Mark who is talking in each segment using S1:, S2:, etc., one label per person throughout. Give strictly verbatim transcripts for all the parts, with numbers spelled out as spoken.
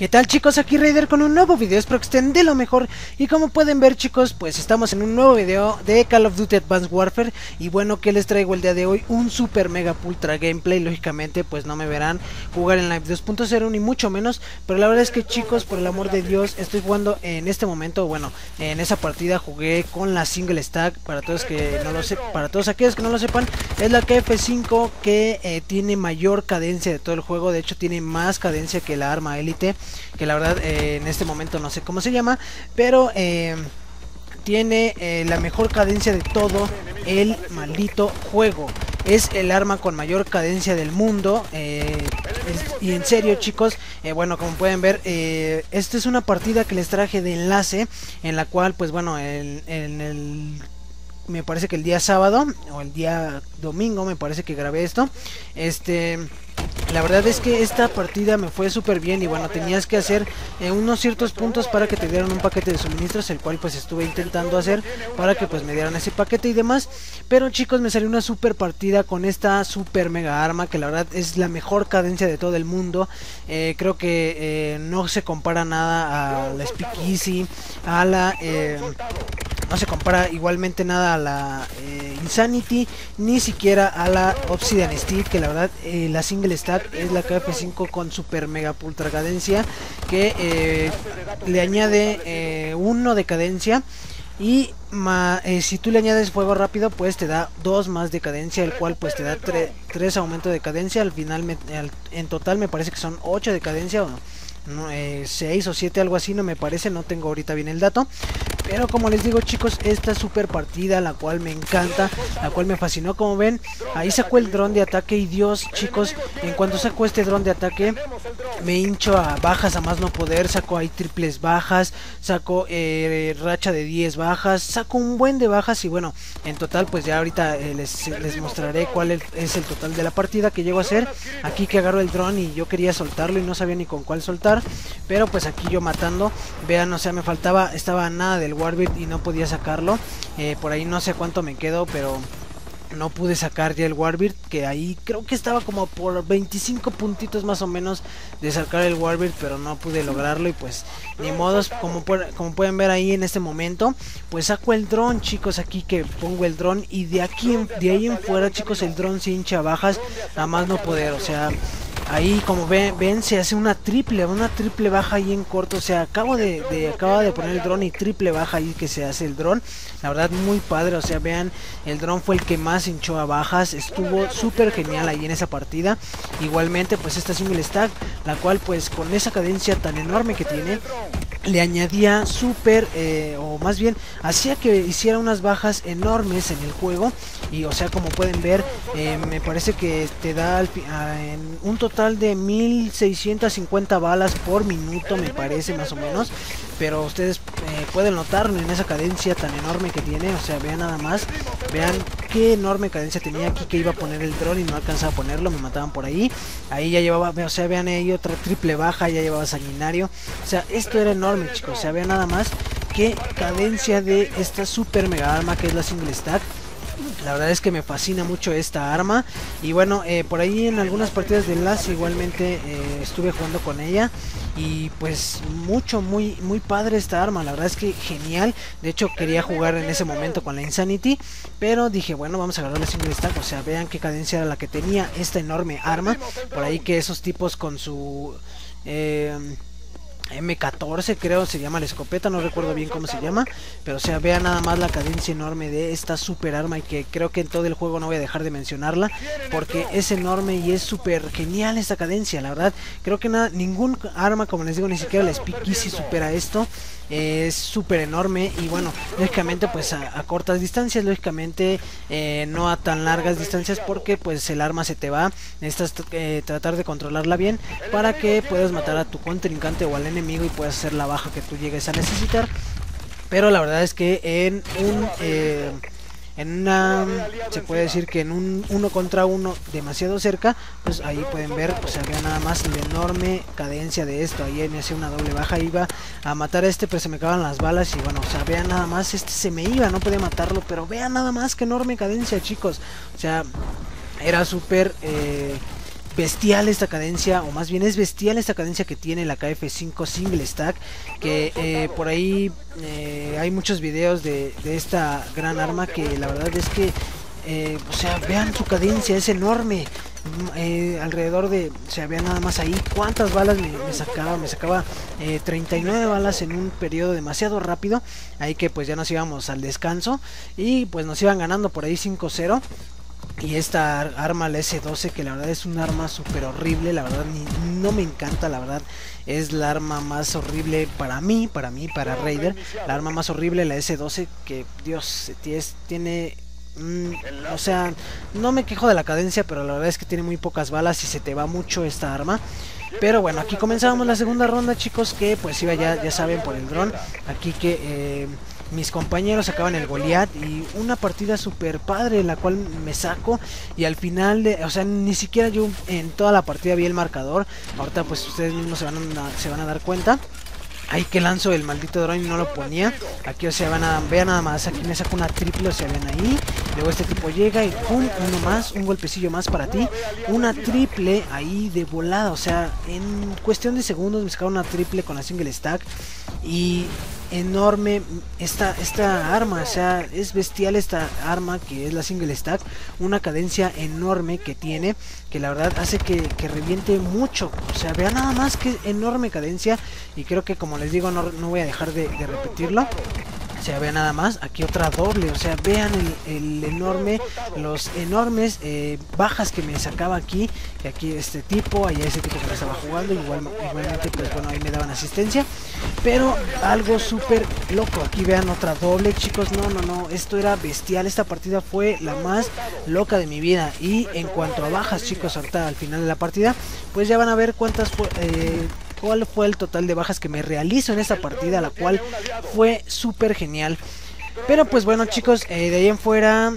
S1: ¿Qué tal, chicos? Aquí Raider con un nuevo video, espero que estén de lo mejor. Y como pueden ver, chicos, pues estamos en un nuevo video de Call of Duty Advanced Warfare. Y bueno, ¿qué les traigo el día de hoy? Un super mega ultra gameplay. Lógicamente pues no me verán jugar en Live dos punto cero ni mucho menos, pero la verdad es que, chicos, por el amor de Dios, estoy jugando en este momento. Bueno, en esa partida jugué con la single stack. Para todos que no lo sepan, para todos aquellos que no lo sepan, es la K F cinco que eh, tiene mayor cadencia de todo el juego. De hecho tiene más cadencia que la arma élite, que la verdad eh, en este momento no sé cómo se llama, pero eh, tiene eh, la mejor cadencia de todo el maldito juego. Es el arma con mayor cadencia del mundo. eh, es, y en serio, chicos, eh, bueno, como pueden ver, eh, esta es una partida que les traje de enlace, en la cual pues bueno, en, en el me parece que el día sábado o el día domingo me parece que grabé esto. Este, la verdad es que esta partida me fue súper bien. Y bueno, tenías que hacer eh, unos ciertos puntos para que te dieran un paquete de suministros, el cual pues estuve intentando hacer para que pues me dieran ese paquete y demás. Pero, chicos, me salió una super partida con esta super mega arma, que la verdad es la mejor cadencia de todo el mundo. eh, Creo que eh, no se compara nada a la Speakeasy, a la... Eh, no se compara igualmente nada a la eh, Insanity, ni siquiera a la Obsidian Steel, que la verdad eh, la single stack es la K F cinco con super mega ultra cadencia, que eh, le añade eh, uno de cadencia. Y ma, eh, si tú le añades fuego rápido, pues te da dos más de cadencia, el cual pues te da tres aumento de cadencia. Al final me, al, en total me parece que son ocho de cadencia, o no, eh, seis o siete, algo así, no me parece, no tengo ahorita bien el dato. Pero como les digo, chicos, esta super partida, la cual me encanta, la cual me fascinó. Como ven, ahí sacó el dron de ataque. Y Dios, chicos, en cuanto sacó este dron de ataque, me hincho a bajas a más no poder. Sacó ahí triples bajas, sacó eh, racha de diez bajas, sacó un buen de bajas. Y bueno, en total pues ya ahorita eh, les, les mostraré cuál es el total de la partida que llego a hacer. Aquí que agarro el dron y yo quería soltarlo y no sabía ni con cuál soltar, pero pues aquí yo matando. Vean, o sea, me faltaba, estaba nada del Warbird y no podía sacarlo. eh, Por ahí no sé cuánto me quedo, pero no pude sacar ya el Warbird, que ahí creo que estaba como por veinticinco puntitos más o menos de sacar el Warbird, pero no pude lograrlo. Y pues ni modos, como, como pueden ver ahí en este momento, pues saco el dron, chicos. Aquí que pongo el dron y de aquí en, de ahí en fuera, chicos, el dron se hincha a bajas a más no poder. O sea, ahí como ven, ven, se hace una triple, una triple baja ahí en corto. O sea, acabo de, de acaba de poner el dron y triple baja ahí que se hace el dron. La verdad muy padre, o sea, vean, el dron fue el que más hinchó a bajas. Estuvo súper genial ahí en esa partida. Igualmente pues esta single stack, la cual pues con esa cadencia tan enorme que tiene, le añadía súper, eh, o más bien hacía que hiciera unas bajas enormes en el juego. Y o sea, como pueden ver, eh, me parece que te da al, a, en un total de mil seiscientas cincuenta balas por minuto, me parece, más o menos. Pero ustedes eh, pueden notarlo en esa cadencia tan enorme que tiene. O sea, vean nada más, vean qué enorme cadencia tenía. Aquí que iba a poner el dron y no alcanzaba a ponerlo, me mataban por ahí. Ahí ya llevaba, o sea, vean ahí otra triple baja, ya llevaba sanguinario. O sea, esto era enorme, chicos. O sea, vean nada más qué cadencia de esta super mega arma que es la single stack. La verdad es que me fascina mucho esta arma. Y bueno, eh, por ahí en algunas partidas de enlace igualmente eh, estuve jugando con ella. Y pues mucho, muy muy padre esta arma. La verdad es que genial. De hecho quería jugar en ese momento con la Insanity, pero dije, bueno, vamos a agarrar la single stack. O sea, vean qué cadencia era la que tenía esta enorme arma. Por ahí que esos tipos con su... Eh, M catorce creo se llama la escopeta, no recuerdo bien cómo se llama, pero o sea, vean nada más la cadencia enorme de esta super arma. Y que creo que en todo el juego no voy a dejar de mencionarla, porque es enorme y es súper genial esta cadencia. La verdad, creo que nada, ningún arma, como les digo, ni siquiera la Speakeasy supera esto. Es súper enorme. Y bueno, lógicamente pues a, a cortas distancias, lógicamente eh, no a tan largas distancias, porque pues el arma se te va. Necesitas eh, tratar de controlarla bien para que puedas matar a tu contrincante o al enemigo y puedas hacer la baja que tú llegues a necesitar. Pero la verdad es que en un... Eh, en una, se puede decir que en un uno contra uno demasiado cerca, pues ahí pueden ver, o sea, vean nada más la enorme cadencia de esto. Ahí me hacía una doble baja, iba a matar a este, pero se me acaban las balas. Y bueno, o sea, vean nada más, este se me iba, no podía matarlo, pero vean nada más que enorme cadencia, chicos. O sea, era súper... Eh, bestial esta cadencia, o más bien es bestial esta cadencia que tiene la K F cinco Single Stack, que eh, por ahí eh, hay muchos videos de, de esta gran arma que la verdad es que, eh, o sea, vean su cadencia, es enorme. Eh, alrededor de, o sea, vean nada más ahí cuántas balas me, me sacaba, me sacaba eh, treinta y nueve balas en un periodo demasiado rápido, ahí que pues ya nos íbamos al descanso y pues nos iban ganando por ahí cinco cero. Y esta arma, la S doce, que la verdad es un arma súper horrible, la verdad ni, no me encanta, la verdad es la arma más horrible para mí, para mí, para Raider, la arma más horrible, la S doce, que Dios, tiene... Mm, o sea, no me quejo de la cadencia, pero la verdad es que tiene muy pocas balas y se te va mucho esta arma. Pero bueno, aquí comenzamos la segunda ronda, chicos, que pues iba ya, ya saben, por el dron. Aquí que eh, mis compañeros sacaban el Goliath y una partida súper padre, la cual me saco y al final, de, o sea, ni siquiera yo en toda la partida vi el marcador. Ahorita pues ustedes mismos se van a, se van a dar cuenta. Ahí que lanzo el maldito drone y no lo ponía. Aquí, o sea, van a, vean nada más. Aquí me saco una triple, o sea, ven ahí. Luego este tipo llega y pum, uno más, un golpecillo más para ti. Una triple ahí de volada, o sea, en cuestión de segundos me sacaron una triple con la Single Stack. Y enorme esta, esta arma, o sea, es bestial esta arma que es la Single Stack. Una cadencia enorme que tiene, que la verdad hace que, que reviente mucho. O sea, vean nada más que enorme cadencia. Y creo que, como les digo, no, no voy a dejar de, de repetirlo. O sea, vean nada más, aquí otra doble, o sea, vean el, el enorme, los enormes eh, bajas que me sacaba aquí, y aquí este tipo, allá ese tipo que me estaba jugando, igual, igualmente pues bueno, ahí me daban asistencia, pero algo súper loco, aquí vean otra doble, chicos, no, no, no, esto era bestial, esta partida fue la más loca de mi vida. Y en cuanto a bajas, chicos, ahorita al final de la partida, pues ya van a ver cuántas fue... Eh, cuál fue el total de bajas que me realizo en esta partida, la cual fue súper genial. Pero pues bueno, chicos, eh, de ahí en fuera,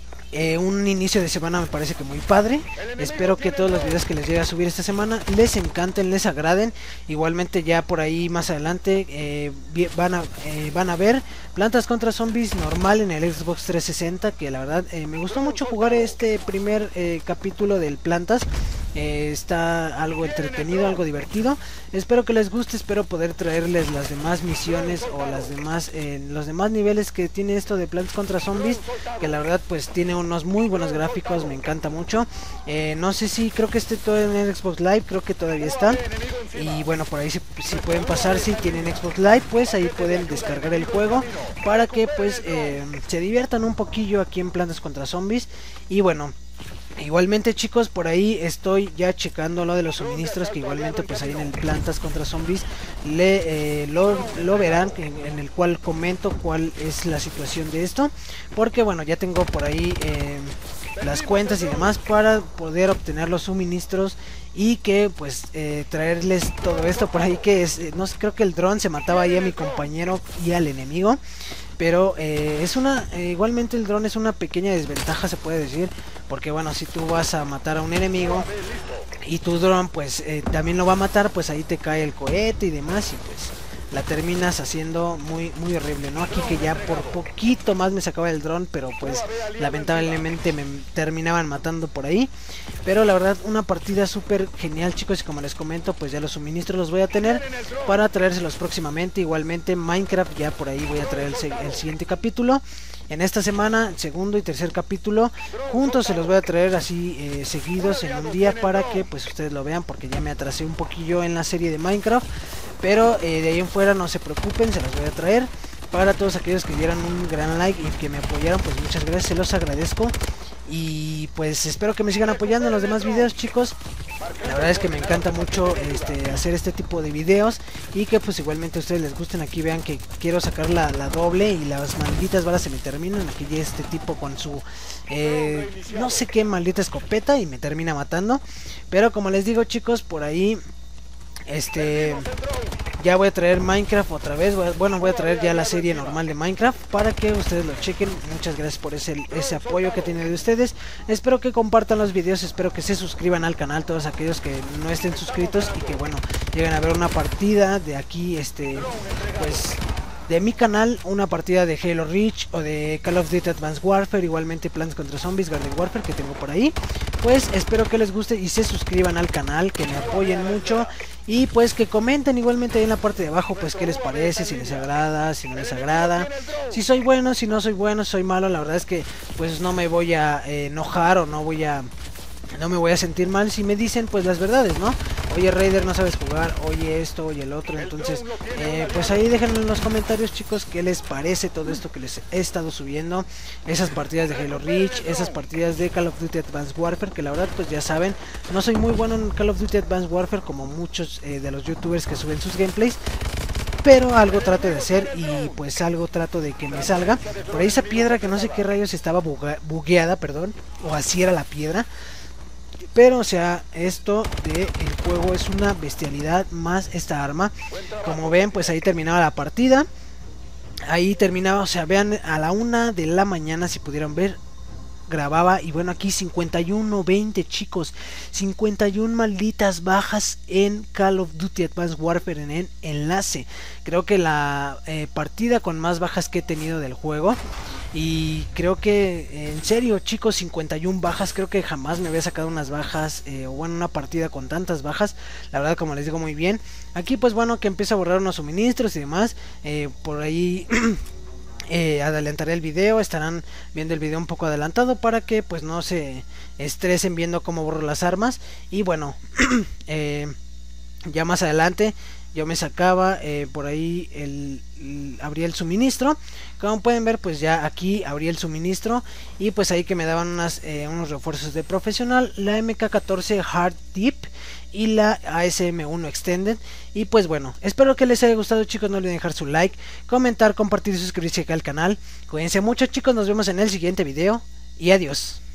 S1: eh, un inicio de semana me parece que muy padre. Espero que todos los videos que les llegue a subir esta semana les encanten, les agraden. Igualmente ya por ahí más adelante eh, van, a, eh, van a ver Plantas contra Zombies normal en el Xbox trescientos sesenta, que la verdad eh, me gustó mucho jugar este primer eh, capítulo del Plantas. Eh, está algo entretenido, algo divertido. Espero que les guste, espero poder traerles las demás misiones o las demás, eh, los demás niveles que tiene esto de Plantas contra Zombies, que la verdad pues tiene unos muy buenos gráficos, me encanta mucho. Eh, no sé si creo que esté todo en el Xbox Live, creo que todavía está. Y bueno, por ahí si, si pueden pasar, si tienen Xbox Live, pues ahí pueden descargar el juego para que pues eh, se diviertan un poquillo aquí en Plantas contra Zombies. Y bueno, igualmente, chicos, por ahí estoy ya checando lo de los suministros, que igualmente pues ahí en el Plantas contra Zombies le, eh, lo, lo verán, en, en el cual comento cuál es la situación de esto, porque bueno, ya tengo por ahí eh, las cuentas y demás para poder obtener los suministros y que pues eh, traerles todo esto por ahí, que es, eh, no sé, creo que el dron se mataba ahí a mi compañero y al enemigo. Pero eh, es una, eh, igualmente el dron es una pequeña desventaja, se puede decir, porque bueno, si tú vas a matar a un enemigo y tu dron pues eh, también lo va a matar, pues ahí te cae el cohete y demás, y pues la terminas haciendo muy muy horrible, ¿no? Aquí que ya por poquito más me sacaba el dron, pero pues lamentablemente me terminaban matando por ahí. Pero la verdad, una partida súper genial, chicos, y como les comento, pues ya los suministros los voy a tener para traérselos próximamente. Igualmente Minecraft, ya por ahí voy a traer el, el siguiente capítulo. En esta semana, segundo y tercer capítulo juntos se los voy a traer así eh, seguidos en un día, para que pues ustedes lo vean, porque ya me atrasé un poquillo en la serie de Minecraft. Pero eh, de ahí en fuera no se preocupen, se los voy a traer. Para todos aquellos que dieran un gran like y que me apoyaron, pues muchas gracias, se los agradezco. Y pues espero que me sigan apoyando en los demás videos, chicos. La verdad es que me encanta mucho este, hacer este tipo de videos, y que pues igualmente a ustedes les gusten. Aquí vean que quiero sacar la, la doble y las malditas balas se me terminan. Aquí ya este tipo con su eh, no sé qué maldita escopeta y me termina matando. Pero como les digo, chicos, por ahí este ya voy a traer Minecraft otra vez. Voy a, bueno, voy a traer ya la serie normal de Minecraft para que ustedes lo chequen. Muchas gracias por ese, ese apoyo que tienen de ustedes. Espero que compartan los videos, espero que se suscriban al canal todos aquellos que no estén suscritos, y que bueno, lleguen a ver una partida de aquí, este pues de mi canal, una partida de Halo Reach o de Call of Duty Advanced Warfare, igualmente Plants contra Zombies, Garden Warfare que tengo por ahí. pues espero que les guste y se suscriban al canal, que me apoyen mucho. Y pues que comenten igualmente ahí en la parte de abajo, pues qué les parece, si les agrada, si no les agrada, si soy bueno, si no soy bueno, si soy malo. La verdad es que pues no me voy a eh, enojar o no voy a... No me voy a sentir mal si me dicen pues las verdades, ¿no? Oye Raider, no sabes jugar, oye esto, oye el otro. Entonces, eh, pues ahí déjenme en los comentarios, chicos, qué les parece todo esto que les he estado subiendo. Esas partidas de Halo Reach, esas partidas de Call of Duty Advanced Warfare, que la verdad pues ya saben, no soy muy bueno en Call of Duty Advanced Warfare como muchos eh, de los youtubers que suben sus gameplays, pero algo trato de hacer y pues algo trato de que me salga. Por ahí esa piedra que no sé qué rayos estaba bugueada, perdón, o así era la piedra. Pero o sea, esto del juego es una bestialidad, más esta arma. Como ven, pues ahí terminaba la partida. Ahí terminaba, o sea, vean, a la una de la mañana, si pudieron ver, grababa. Y bueno, aquí cincuenta y uno veinte, chicos, cincuenta y una malditas bajas en Call of Duty Advanced Warfare en el enlace. Creo que la eh, partida con más bajas que he tenido del juego. Y creo que, en serio, chicos, cincuenta y una bajas. Creo que jamás me había sacado unas bajas, eh, o bueno, una partida con tantas bajas. La verdad, como les digo, muy bien. Aquí pues bueno, que empieza a borrar unos suministros y demás. eh, Por ahí... Eh, adelantaré el video, estarán viendo el video un poco adelantado para que pues no se estresen viendo cómo borro las armas. Y bueno, eh, ya más adelante yo me sacaba eh, por ahí el, el abrí el suministro. Como pueden ver, pues ya aquí abrí el suministro y pues ahí que me daban unas, eh, unos refuerzos de profesional, la M K catorce Hard Dip y la A S M uno Extended. Y pues bueno, espero que les haya gustado, chicos. No olviden dejar su like, comentar, compartir y suscribirse acá al canal. Cuídense mucho, chicos, nos vemos en el siguiente video y adiós.